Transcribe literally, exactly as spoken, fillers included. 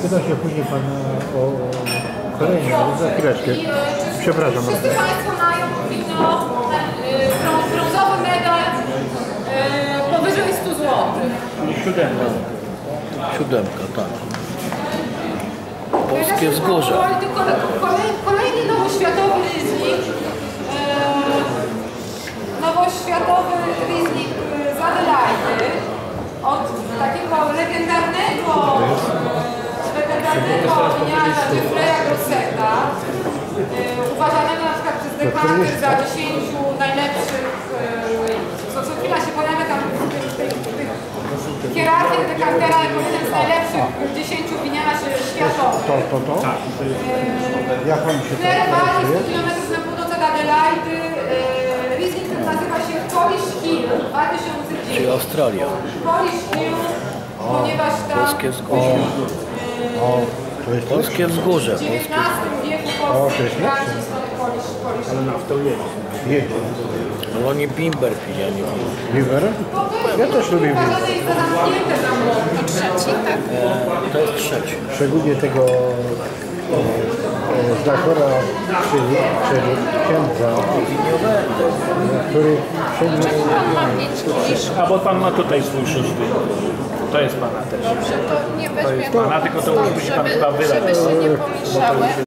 Spyta się później Pan o kolejne, za chwileczkę. Przepraszam. Wszyscy Państwo mają wino, brązowy medal powyżej stu złotych. Siódemka. Siódemka, tak. Polskie wzgórze. Kolejny nowoświatowy Riesling. Nowoświatowy Riesling z Adelaide. Od takiego legendarnego legendarnego winiarza Jeffrey'a Grosseta, uważanego na przykład przez dekanter za dziesięciu najlepszych, co co chwila się pojawia tam w tych hierarchiach dekantera jako jeden z najlepszych dziesięciu winiarzy światowych. To, to, to? Jak on się Clare Valley, sto kilometrów na północ od Adelaide. Riesling ten nazywa się Polish Hill dwa tysiące dziewięć. Czyli Australia. Polish Hill, ponieważ tam Polskie wzgórze. O, to jest Polskie wzgórze. w dziewiętnastym wieku O, to jest Polscy Polish, Polish. Ale naftą jedzie. Jedzie. No oni bimber pili, a nie wino. Liver? Ja też lubię wino. Uważane jest za zamknięte zamówienie. To trzeci, tak? E, to jest trzeci. Szczególnie tego e, e, Zachora, czyli, czyli księdza, który wszędzie... A bo pan ma tutaj swój szósty. To jest pana też. Dobrze, to nie weźmie pana, tylko to musi pan chyba wydać. żeby się nie pomieszały.